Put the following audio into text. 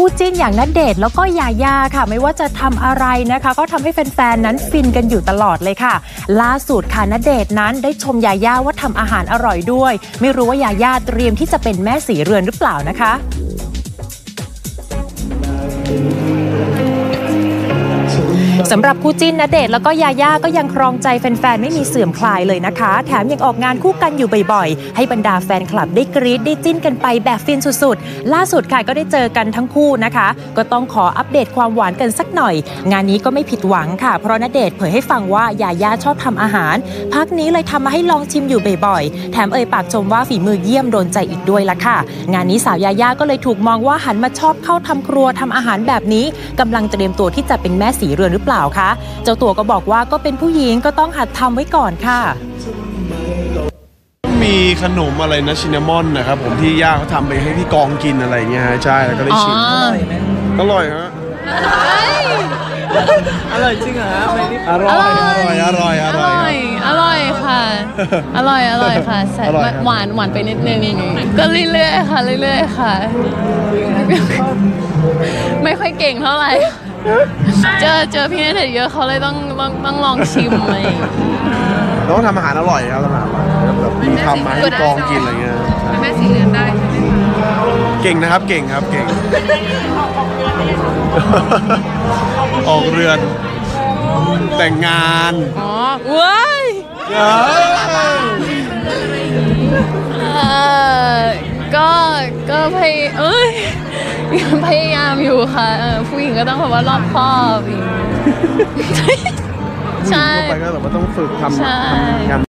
จิ้นอย่างณเดชน์แล้วก็ยาย่าค่ะไม่ว่าจะทำอะไรนะคะก็ทำให้แฟนๆนั้นฟินกันอยู่ตลอดเลยค่ะล่าสุดค่ะณเดชน์นั้นได้ชมยาย่าว่าทำอาหารอร่อยด้วยไม่รู้ว่ายาย่าเตรียมที่จะเป็นแม่ศรีเรือนหรือเปล่านะคะสำหรับคู่จิ้นณเดชน์แล้วก็ยาย่าก็ยังครองใจแฟนๆไม่มีเสื่อมคลายเลยนะคะแถมยังออกงานคู่กันอยู่บ่อยๆให้บรรดาแฟนคลับได้กรี๊ดได้จิ้นกันไปแบบฟินสุดๆล่าสุดค่ะก็ได้เจอกันทั้งคู่นะคะก็ต้องขออัปเดตความหวานกันสักหน่อยงานนี้ก็ไม่ผิดหวังค่ะเพราะณเดชน์เผยให้ฟังว่ายาย่าชอบทำอาหารพักนี้เลยทำมาให้ลองชิมอยู่บ่อยๆแถมปากชมว่าฝีมือเยี่ยมโดนใจอีกด้วยละค่ะงานนี้สาวยาย่าก็เลยถูกมองว่าหันมาชอบเข้าทำครัวทำอาหารแบบนี้กำลังเตรียมตัวที่จะเป็นแม่ศรีเรือนหรือเปล่าคะเจ้าตัวก็บอกว่าก็เป็นผู้หญิงก็ต้องหัดทำไว้ก่อนค่ะมีขนมอะไรนะชินนามอนนะครับผมที่ย่าเขาทำไปให้พี่กองกินอะไรเงี้ยใช่แล้วก็ได้ชิมอร่อยฮะอร่อยจริงเหรออร่อยอร่อยค่ะอร่อยค่ะหวานไปนิดนึงก็เรื่อยๆค่ะไม่ค่อยเก่งเท่าไหร่เจอพี่ณเดชน์เยอะเขาเลยต้องลองชิมอะไรต้องทำอาหารอร่อยครับทำอาหารอร่อยแบบมีทำมาให้กองกินอะไรเงี้ยแม่ศรีเรือนได้ใช่ไหมเก่งนะครับเก่งออกเรือนแต่งงานว้ายก็พยายามอยู่ค่ะผู้หญิงก็ต้องแบบว่ารอบคอบใช่ไปก็แบบว่าต้องฝึกทำงาน